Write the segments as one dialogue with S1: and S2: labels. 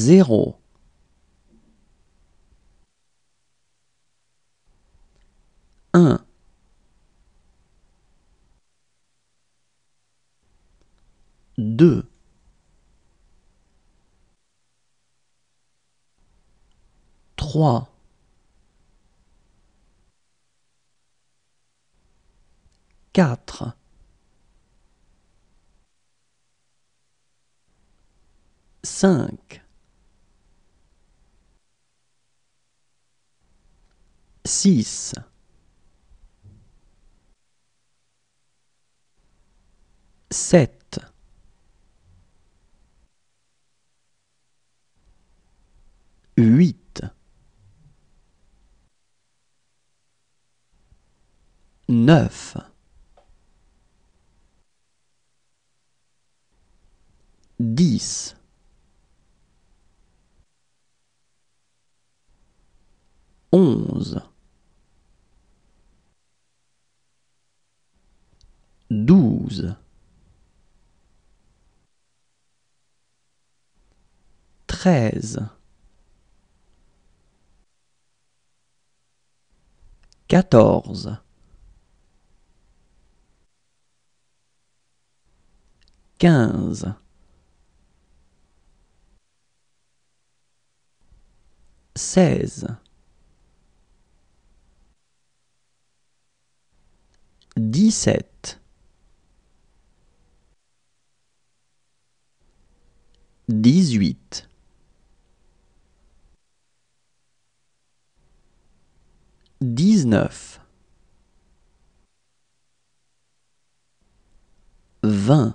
S1: 0, 1, 2, 3, 4, 5, 6, 7, 8, 9, 10, 11, 12, 13, 14, 15, 16, 17, 18, 19, 20,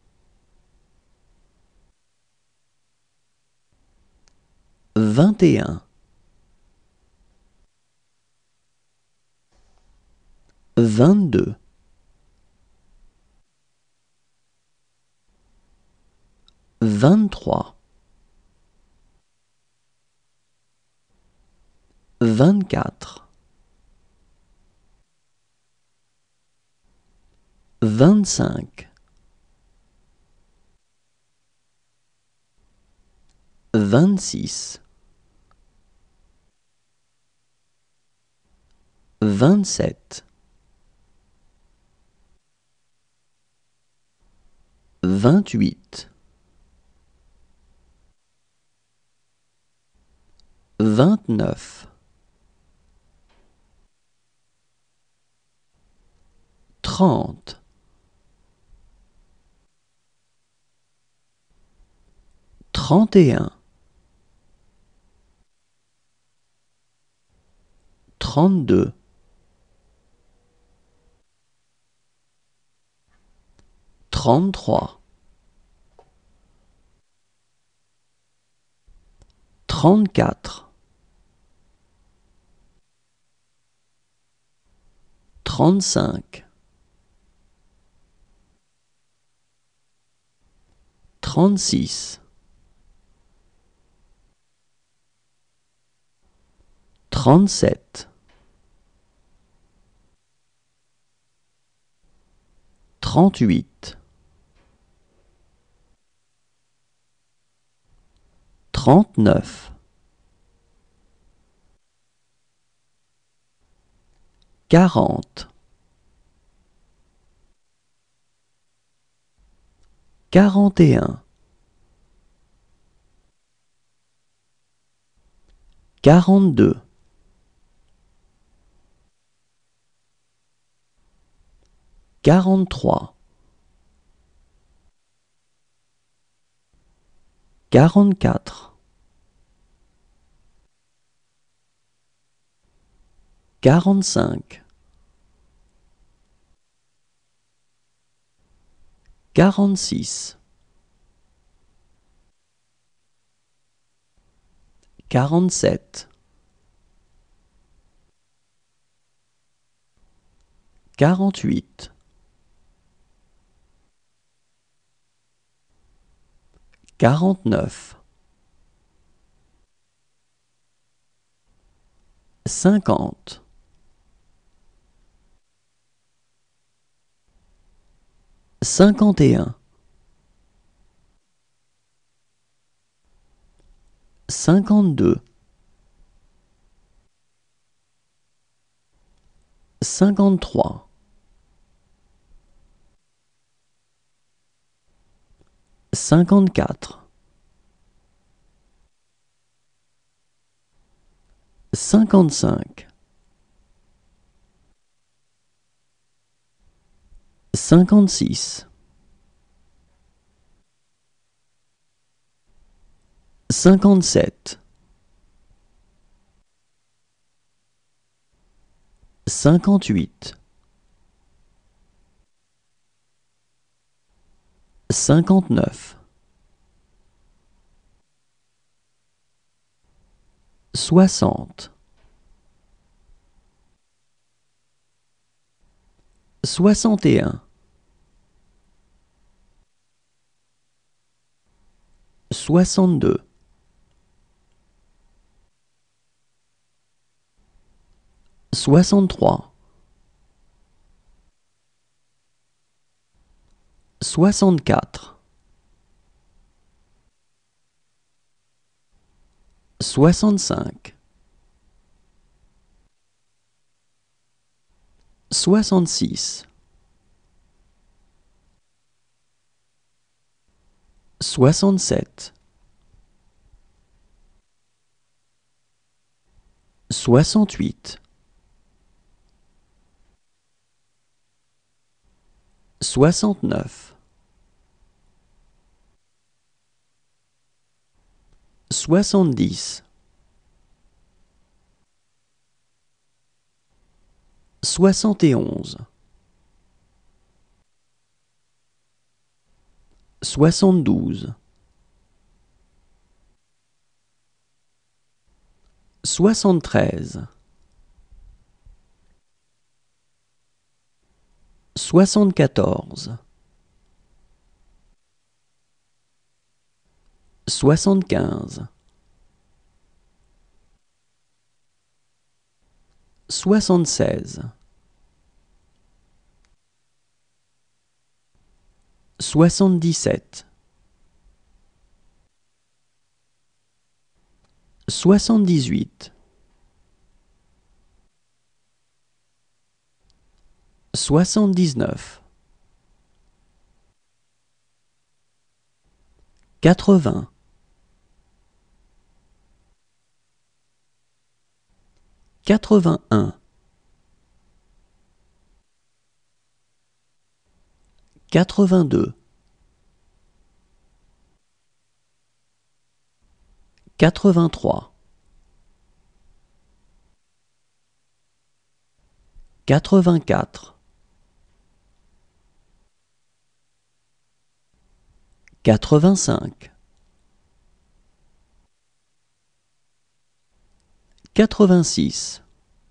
S1: 21, 22, 23, 24, 25, 26, 27, 28, 29, 30, 31, 32, 33, 34, 35, 36, 37, 38, 39, 40, 41, 42, 43, 44, 45, 46, 47, 48, 49, 50, 51, 52, 53, 54, 55, 56, 57, 58, 59, 60, 61, 62, 63, 64, 65, 66, 67, 68, 69, 70, 71, 72, 73, 74, 75, 76, 77, 78, 79, 80, 81, 82, 83, 84, 85, 86,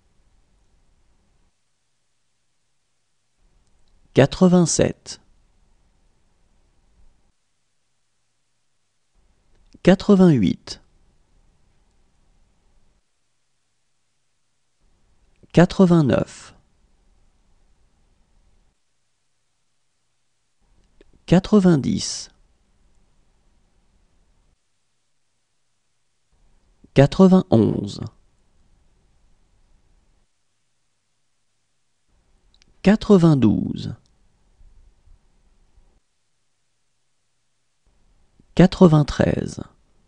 S1: 87, 88, 89, 90, 91, 92, 93,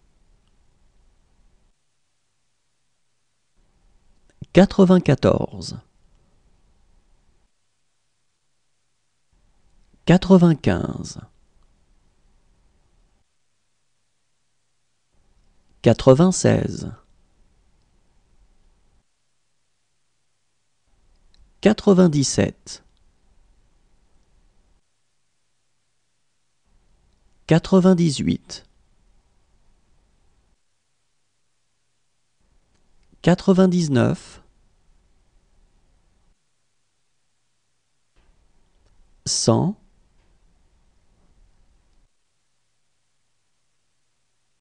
S1: 94, 95, 96, 97, 98, 99, 100,